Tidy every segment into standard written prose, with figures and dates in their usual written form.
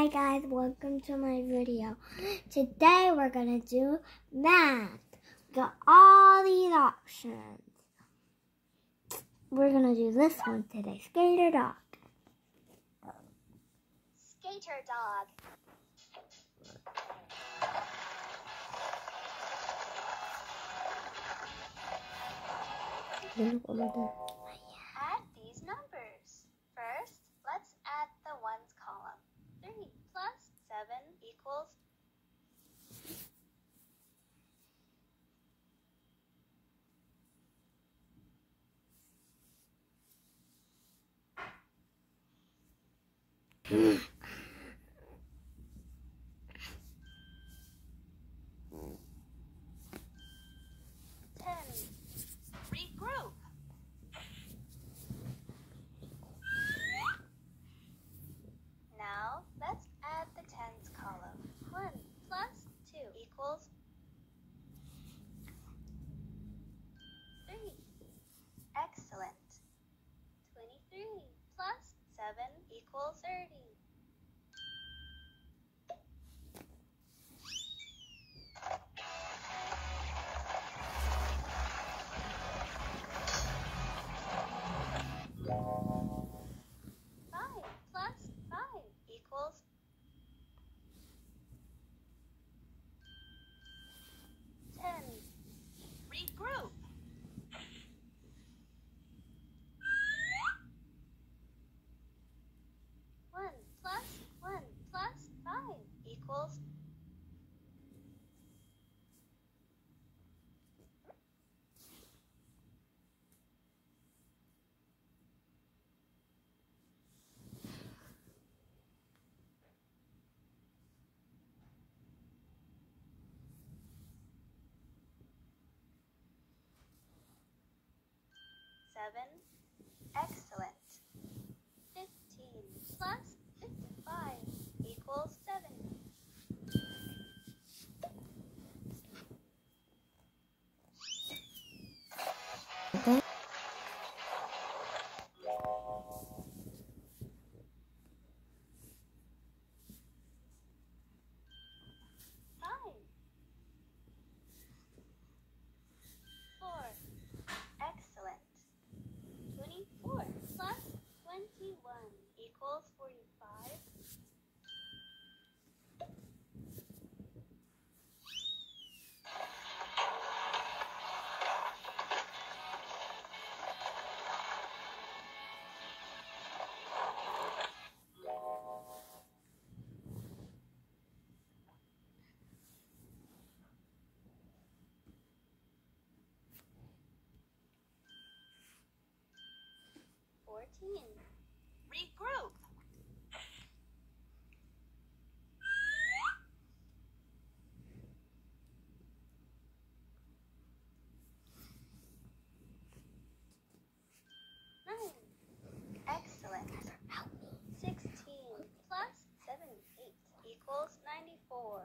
Hi guys, welcome to my video. Today we're gonna do math. Got all these options. We're gonna do this one today. Skater dog. Skater dog. Add these numbers. First, let's add the ones column. 3 plus 7 equals 10. Regroup. Now, let's add the tens column. 1 plus 2 equals 3. Excellent. 23 plus 7 equals 30. Equals 10. Regroup. One plus 5 equals 7. Excellent. 15 plus 55 equals 70. Okay. Fine. 4. Excellent. 24 plus 21 equals 45. Regroup. Excellent. 16 plus 78 equals 94.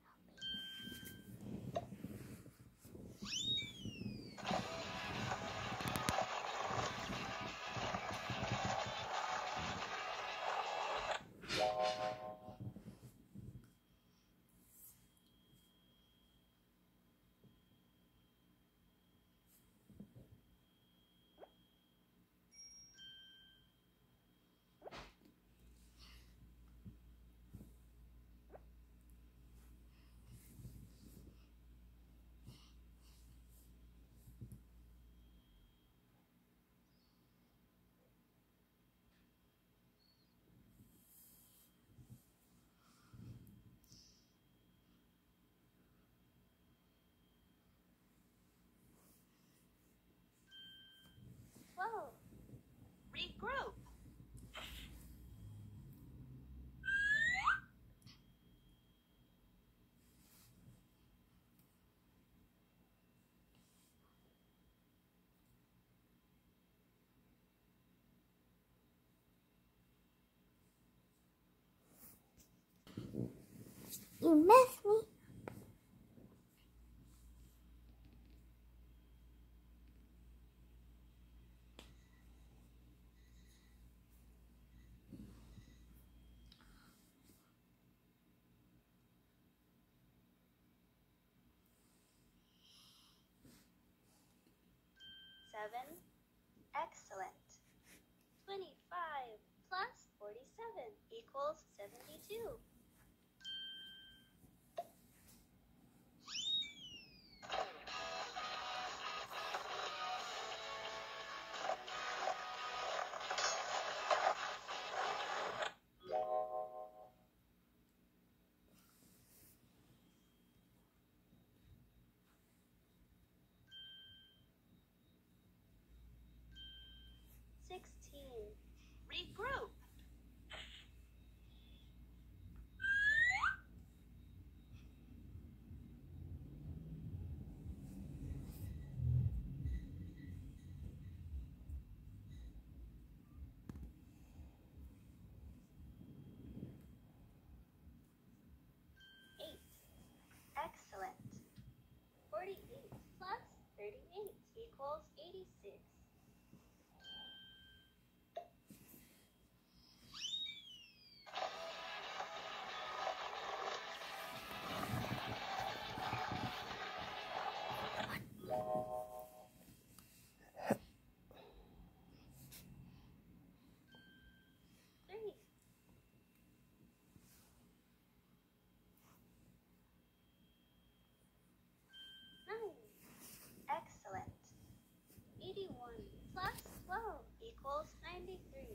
Regroup. You missed me. Excellent. 25 plus 47 equals 72. Regroup. Excellent. 48 plus 38 equals 86. Excellent. 81 plus 12 equals 93.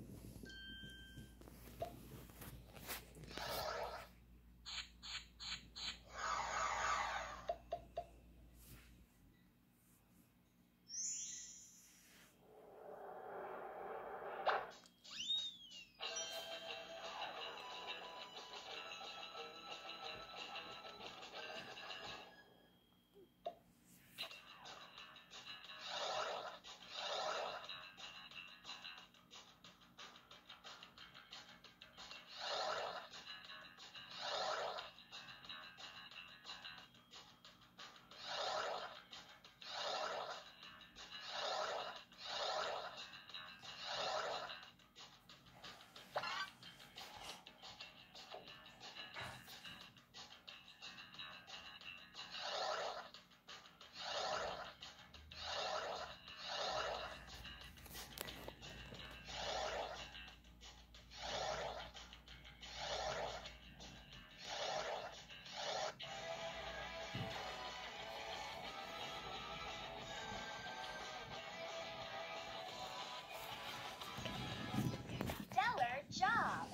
Job.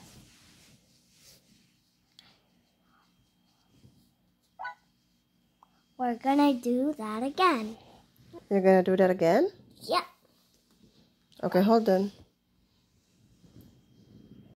We're gonna do that again. You're gonna do that again? Yep. Okay, hold on.